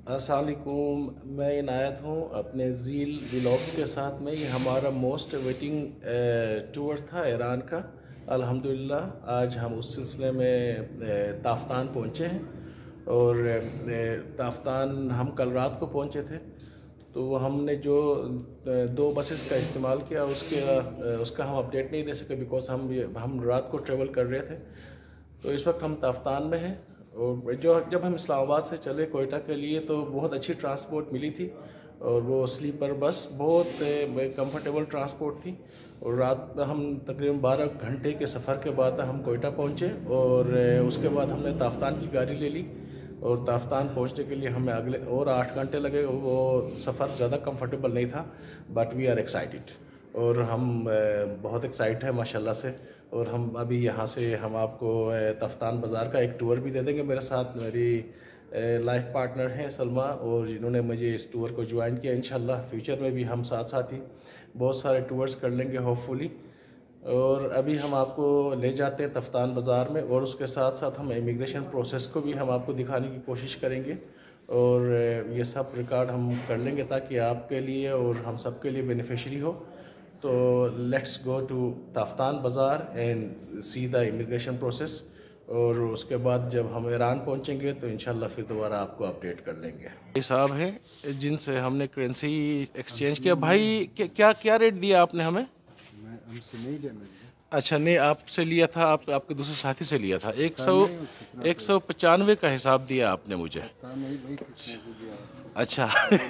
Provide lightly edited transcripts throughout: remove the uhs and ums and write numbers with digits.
अस्सलाम वालेकुम, मैं इनायत हूँ अपने ज़ील व्लॉग्स के साथ में। ये हमारा मोस्ट वेटिंग टूर था ईरान का। अल्हम्दुलिल्लाह आज हम उस सिलसिले में ताफ्तान पहुँचे हैं और ताफ्तान हम कल रात को पहुँचे थे। तो हमने जो दो बसेस का इस्तेमाल किया उसका हम अपडेट नहीं दे सके बिकॉज हम रात को ट्रेवल कर रहे थे। तो इस वक्त हम ताफ्तान में हैं और जब हम इस्लामाबाद से चले कोयटा के लिए तो बहुत अच्छी ट्रांसपोर्ट मिली थी और वो स्लीपर बस बहुत कंफर्टेबल ट्रांसपोर्ट थी। और रात हम तकरीबन 12 घंटे के सफ़र के बाद हम कोयटा पहुँचे और उसके बाद हमने ताफ्तान की गाड़ी ले ली और ताफ्तान पहुँचने के लिए हमें अगले और 8 घंटे लगे। वो सफ़र ज़्यादा कंफर्टेबल नहीं था बट वी आर एक्साइटेड और हम बहुत एक्साइट है माशाल्लाह से। और हम अभी यहाँ से हम आपको ताफ्तान बाज़ार का एक टूर भी दे देंगे। मेरे साथ मेरी लाइफ पार्टनर हैं सलमा और जिन्होंने मुझे इस टूर को ज्वाइन किया। इंशाल्लाह फ्यूचर में भी हम साथ साथ ही बहुत सारे टूर्स कर लेंगे होपफुली। और अभी हम आपको ले जाते हैं ताफ्तान बाज़ार में और उसके साथ साथ हम इमिग्रेशन प्रोसेस को भी हम आपको दिखाने की कोशिश करेंगे और ये सब रिकॉर्ड हम कर लेंगे ताकि आपके लिए और हम सब के लिए बेनिफिशरी हो। तो लेट्स गो टू ताफ्तान बाज़ार and see the immigration process और उसके बाद जब हम ईरान पहुंचेंगे तो इंशाल्लाह फिर दोबारा आपको अपडेट कर लेंगे। भाई साहब हैं जिनसे हमने करेंसी एक्सचेंज किया। भाई क्या क्या रेट दिया आपने हमें? हमसे नहीं लेना। अच्छा नहीं, आपसे लिया था, आपके दूसरे साथी से लिया था। 195 का हिसाब दिया आपने मुझे। अच्छा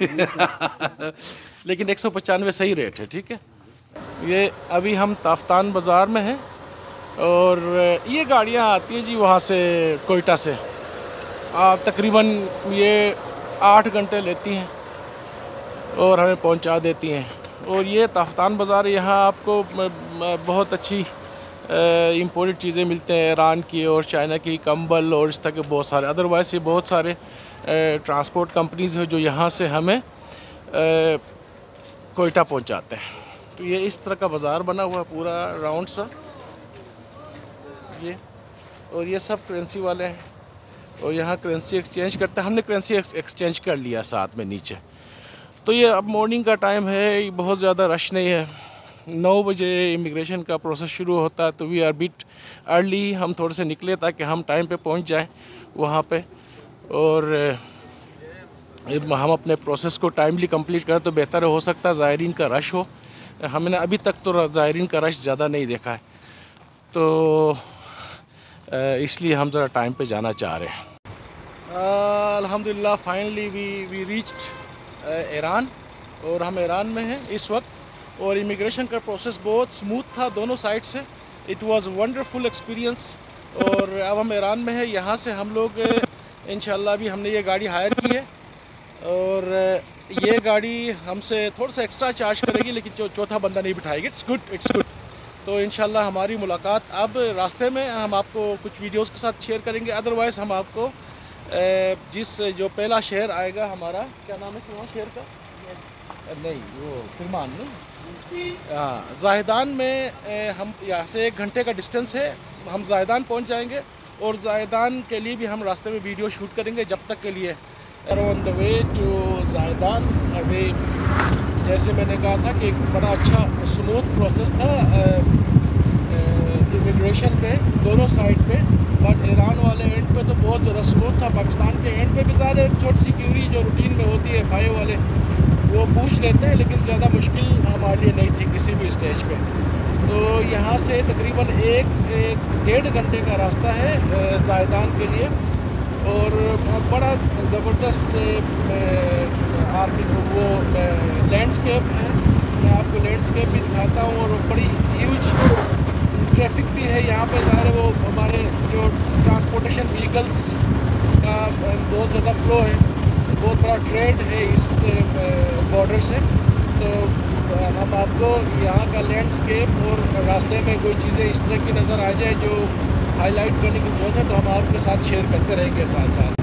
लेकिन 195 सही रेट है, ठीक है। ये अभी हम ताफ्तान बाज़ार में हैं और ये गाड़ियाँ आती हैं जी वहाँ से कोयटा से। तकरीबन ये 8 घंटे लेती हैं और हमें पहुँचा देती हैं। और ये ताफ्तान बाज़ार यहाँ आपको बहुत अच्छी इम्पोर्टेड चीज़ें मिलते हैं ईरान की और चाइना की, कंबल और इस तरह के बहुत सारे। अदरवाइज़ ये बहुत सारे ट्रांसपोर्ट कंपनीज़ हैं जो यहाँ से हमें कोयटा पहुँचाते हैं। तो ये इस तरह का बाज़ार बना हुआ है पूरा राउंड सा ये। और ये सब करेंसी वाले हैं और यहाँ करेंसी एक्सचेंज करते हैं। हमने करेंसी एक्सचेंज कर लिया साथ में नीचे। तो ये अब मॉर्निंग का टाइम है, बहुत ज़्यादा रश नहीं है। 9 बजे इमिग्रेशन का प्रोसेस शुरू होता है तो वी आर बिट अर्ली। हम थोड़े से निकले ताकि हम टाइम पे पहुंच जाएं वहाँ पे और हम अपने प्रोसेस को टाइमली कंप्लीट करें तो बेहतर हो सकता है ज़ायरीन का रश हो। हमने अभी तक तो ज़ायरीन का रश ज़्यादा नहीं देखा है तो इसलिए हम ज़रा टाइम पे जाना चाह रहे हैं। अल्हम्दुलिल्लाह फाइनली वी रीच्ड ईरान और हम ईरान में हैं इस वक्त। और इमिग्रेशन का प्रोसेस बहुत स्मूथ था दोनों साइड से। It was wonderful experience. और अब हम ईरान में हैं। यहाँ से हम लोग इंशाल्लाह भी हमने ये गाड़ी हायर की है और ये गाड़ी हमसे थोड़ा सा एक्स्ट्रा चार्ज करेगी लेकिन चौथा बंदा नहीं बिठाएगी। It's good. तो इंशाल्लाह हमारी मुलाकात अब रास्ते में हम आपको कुछ वीडियोस के साथ शेयर करेंगे। अदरवाइज़ हम आपको जो पहला शहर आएगा हमारा, क्या नाम है वहाँ शहर का? नहीं वो किरमान नहीं, हाँ जाहिदान में हम यहाँ से 1 घंटे का डिस्टेंस है। हम जाहिदान पहुँच जाएंगे और जाहिदान के लिए भी हम रास्ते में वीडियो शूट करेंगे जब तक के लिए। On the way to Zahedan. अभी जैसे मैंने कहा था कि एक बड़ा अच्छा स्मूथ प्रोसेस था इमिग्रेशन पे दोनों साइड पे। बट ईरान वाले एंड पे तो बहुत ज़्यादा स्मूथ था। पाकिस्तान के एंड पे भी ज़्यादा एक छोटी सी क्यूरी जो रूटीन में होती है FIA वाले वो पूछ लेते हैं लेकिन ज़्यादा मुश्किल हमारे लिए नहीं थी किसी भी स्टेज पे। तो यहाँ से तकरीबन 1-1.5 घंटे का रास्ता है जाहिदान के लिए और बड़ा ज़बरदस्त वो लैंडस्केप है। मैं आपको लैंडस्केप भी दिखाता हूँ और बड़ी ह्यूज ट्रैफिक भी है यहाँ पे। ज़ाहिर है वो हमारे जो ट्रांसपोर्टेशन व्हीकल्स का बहुत ज़्यादा फ्लो है, बहुत बड़ा ट्रेड है इस बॉर्डर से। तो हम आपको यहाँ का लैंडस्केप और रास्ते में कोई चीज़ें इस तरह की नज़र आ जाए जो हाईलाइट करने की ज़रूरत है तो हम आपके साथ शेयर करते रहेंगे साथ साथ।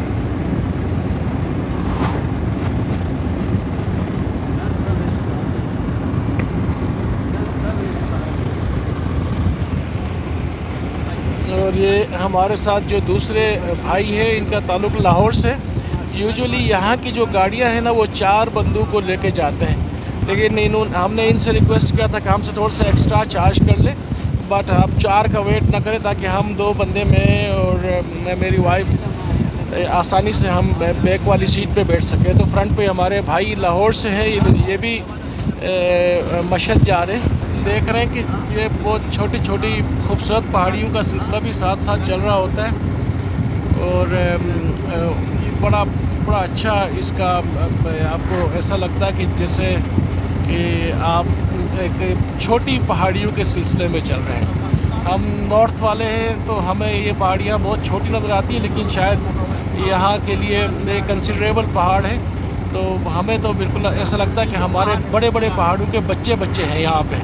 और ये हमारे साथ जो दूसरे भाई हैं इनका ताल्लुक़ लाहौर से। यूजुअली यहाँ की जो गाड़ियाँ हैं ना वो 4 बंदों को लेके जाते हैं, लेकिन हमने इनसे रिक्वेस्ट किया था कि हमसे थोड़ा सा एक्स्ट्रा चार्ज कर ले, बट आप 4 का वेट ना करें ताकि हम 2 बंदे में और मेरी वाइफ आसानी से हम बैक वाली सीट पे बैठ सकें। तो फ्रंट पे हमारे भाई लाहौर से हैं, ये भी मशहद जा रहे हैं। देख रहे हैं कि ये बहुत छोटी छोटी खूबसूरत पहाड़ियों का सिलसिला भी साथ साथ चल रहा होता है, और ये बड़ा अच्छा इसका आपको ऐसा लगता है कि जैसे कि आप एक छोटी पहाड़ियों के सिलसिले में चल रहे हैं। हम नॉर्थ वाले हैं तो हमें ये पहाड़ियाँ बहुत छोटी नज़र आती हैं, लेकिन शायद यहाँ के लिए एक कंसिडरेबल पहाड़ है, तो हमें तो बिल्कुल ऐसा लगता है कि हमारे बड़े बड़े पहाड़ों के बच्चे हैं यहाँ पे।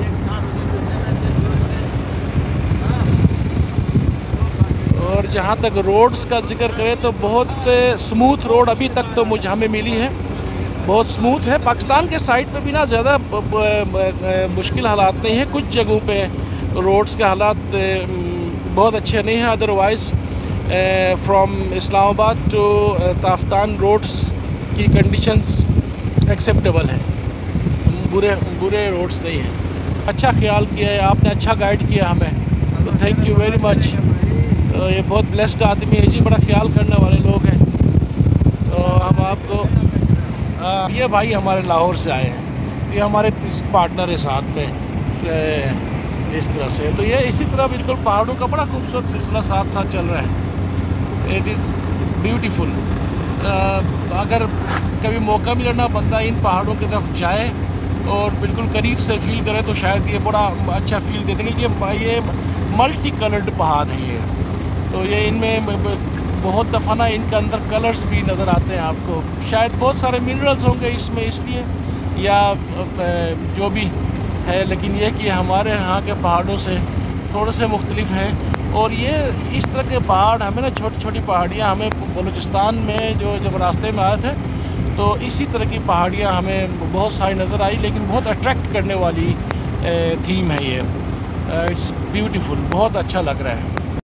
और जहाँ तक रोड्स का जिक्र करें तो बहुत स्मूथ रोड अभी तक तो हमें मिली है, बहुत स्मूथ है। पाकिस्तान के साइड पे भी ना ज़्यादा मुश्किल हालात नहीं है, कुछ जगहों पे रोड्स के हालात बहुत अच्छे नहीं हैं। Otherwise from Islamabad to Taftan roads की कंडीशंस एक्सेप्टेबल हैं, बुरे रोड्स नहीं हैं। अच्छा ख्याल किया है आपने, अच्छा गाइड किया हमें, तो थैंक यू वेरी मच। तो ये बहुत ब्लेस्ड आदमी है जी, बड़ा ख्याल करने वाले लोग हैं। तो हम आपको ये भाई हमारे लाहौर से आए हैं, ये हमारे पार्टनर है साथ में इस तरह से। तो ये इसी तरह बिल्कुल पहाड़ों का बड़ा खूबसूरत सिलसिला साथ साथ चल रहा है। It is beautiful. अगर कभी मौका मिले ना बंदा इन पहाड़ों की तरफ जाए और बिल्कुल करीब से फील करे तो शायद ये बड़ा अच्छा फील देते हैं कि ये मल्टी कलर्ड पहाड़ है ये। तो ये इनमें बहुत दफ़ा ना इनके अंदर कलर्स भी नज़र आते हैं आपको, शायद बहुत सारे मिनरल्स होंगे इसमें इसलिए, या जो भी है, लेकिन ये कि हमारे यहाँ के पहाड़ों से थोड़े से मुख्तलिफ हैं। और ये इस तरह के पहाड़ हमें ना छोटी छोटी पहाड़ियाँ हमें बलूचिस्तान में जब रास्ते में आए थे तो इसी तरह की पहाड़ियाँ हमें बहुत सारी नज़र आई, लेकिन बहुत अट्रैक्ट करने वाली थीम है ये। इट्स ब्यूटीफुल, बहुत अच्छा लग रहा है।